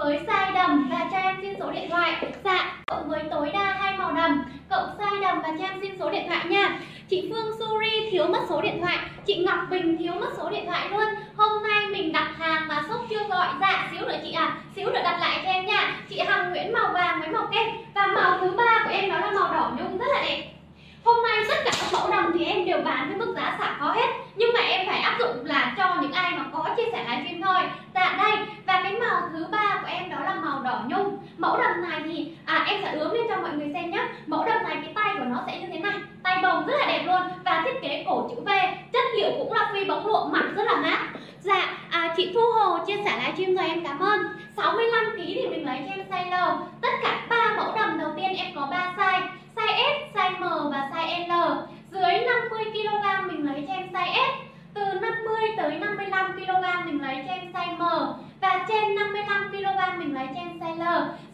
với size đầm và cho em xin số điện thoại. Dạ, cộng với tối đa 2 màu đầm, cộng size đầm và cho em xin số điện thoại nha. Chị Phương Suri thiếu mất số điện thoại, chị Ngọc Bình thiếu mất số điện thoại luôn. Hôm nay mình đặt hàng mà shop chưa gọi. Dạ, xíu nữa chị à, xíu nữa đặt lại cho em nha. Chị Hằng Nguyễn màu vàng với màu kem. Và màu thứ ba của em đó là màu đỏ nhung rất là đẹp. Hôm nay tất cả các mẫu đầm thì em đều bán với mức giá xả khó hết, nhưng mà em phải áp dụng là cho những ai mà có chia sẻ livestream thôi. Dạ đây, và cái màu thứ ba của em đó là màu đỏ nhung. Mẫu đầm này thì em sẽ ướm lên cho mọi người xem nhé. Mẫu đầm này cái tay của nó sẽ như thế này, tay bồng rất là đẹp luôn, và thiết kế cổ chữ V, chất liệu cũng là phi bóng lụa, mặc rất là mát. Dạ, chị Thu Hồ chia sẻ livestream rồi, em cảm ơn. 65 kg thì mình lấy cho em size L. Tất cả 3 mẫu đầm đầu tiên em có 3 size, size S, size M và size L. Dưới 50 kg mình lấy cho em size S. Từ 50 tới 55 kg mình lấy cho em size M. Và trên 55 kg mình lấy cho em size L.